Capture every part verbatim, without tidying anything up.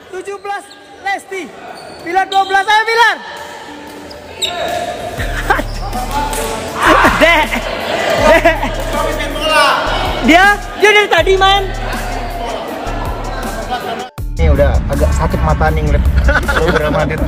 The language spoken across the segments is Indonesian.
tujuh belas Lesti. Bilar dua belas, ayo Bilar. Dek. Dek. Dia, dia dari tadi man. Ini udah agak sakit mata nih ngeliat Real Madrid.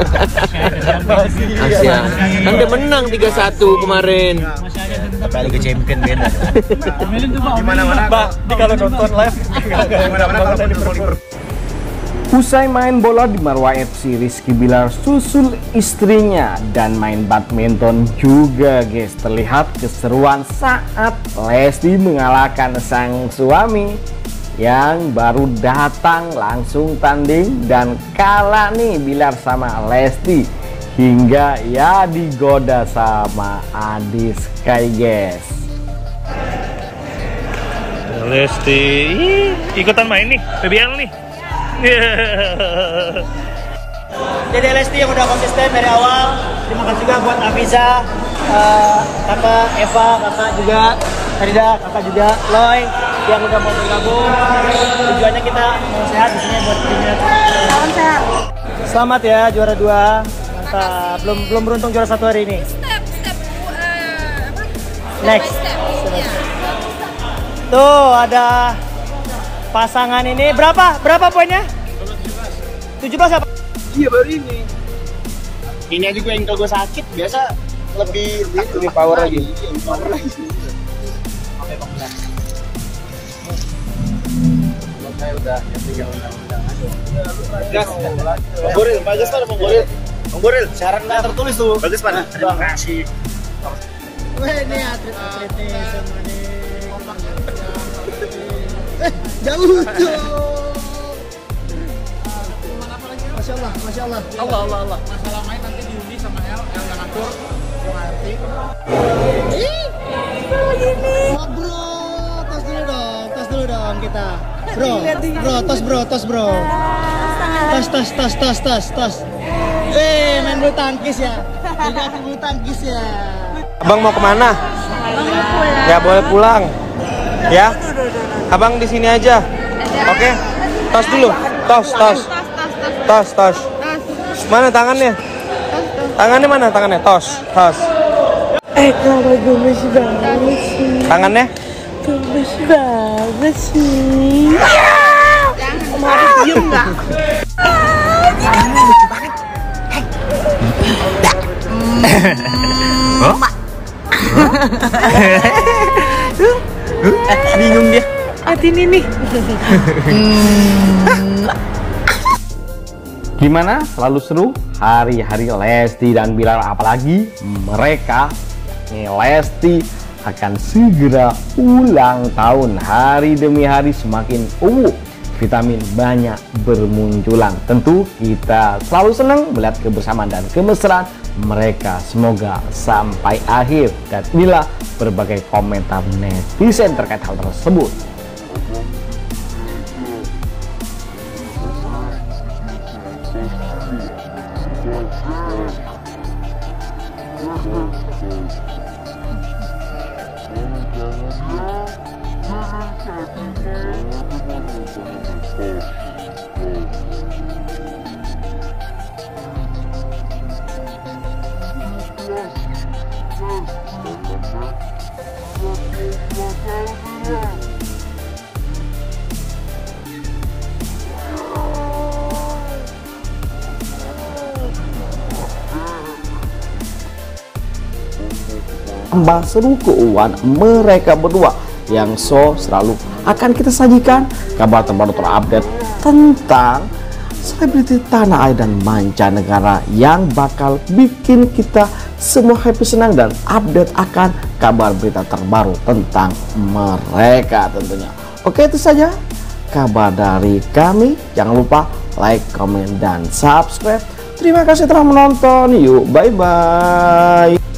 Asia. Kan udah menang tiga satu kemarin. Tapi Liga Champion beda. Gimana-mana Di kalau nonton live. Gimana-mana kalau Liverpool. Usai main bola di Marwah F C, Rizky Bilar susul istrinya dan main badminton juga guys. Terlihat keseruan saat Lesti mengalahkan sang suami yang baru datang langsung tanding dan kalah nih Bilar sama Lesti hingga ya digoda sama Adi Sky guys. Lesti ikutan main nih B B L nih. Dede Lesti yang udah konsisten dari awal. Terima kasih juga buat Afiza, uh, kakak Eva, kakak juga Farida, kakak juga Loy yang udah mau bergabung. Tujuannya kita mau sehat di sini buat timnya. Salam sehat. Selamat ya juara dua. Mantap. Belum belum beruntung juara satu hari ini. Step step uh, apa? Next. Step by step. Ya. Tuh ada pasangan ini berapa? Berapa poinnya? tujuh belas apa? Iya baru ini. Ini aja gue yang kalau gue sakit biasa lebih lebih power lagi. Power lagi. Oke bang. Saya udah tinggal undang-undang aja. Gas. Bang Boril, bagus pada Bang Boril. Bang Boril, syarat nggak tertulis tuh. Bagus pada. Terima kasih. Wah ini atlet-atlet nih semua nih. Eh jauh tuh. Masya Allah, Masya Allah. Allah, Allah, Allah. Masalah main nanti diundi sama El, El yang ngatur. Gue ngerti. Ih, begini. Oh, bro, tos dulu dong, tos dulu dong kita. Bro, bro, tos bro, tos bro. Tos, tos, tos, tos, tos, tos. Eh, main bulu tangkis ya. Dikasih bulu tangkis ya. Abang mau kemana? Abang mau pulang. Ya boleh pulang. Ya. Abang di sini aja. Oke. Tos dulu. Tos, tos. Tos, tos. Mana tangannya? Tangannya mana tangannya? Tos, tos. Eh, kenapa gemes banget sih? Tangannya? Gemes banget sih. Mau diem nggak? Bingung dia. Hati ini nih. Gimana? Selalu seru hari-hari Lesti dan Bilar, apalagi mereka nih Lesti akan segera ulang tahun. Hari demi hari semakin uh vitamin banyak bermunculan. Tentu kita selalu senang melihat kebersamaan dan kemesraan mereka. Semoga sampai akhir. Dan inilah berbagai komentar netizen terkait hal tersebut. Tambah seru keuangan mereka berdua yang so selalu akan kita sajikan kabar terbaru terupdate tentang selebriti tanah air dan mancanegara yang bakal bikin kita semua happy, senang, dan update akan kabar berita terbaru tentang mereka tentunya. Oke, itu saja kabar dari kami. Jangan lupa like, comment, dan subscribe. Terima kasih telah menonton. Yuk, bye-bye.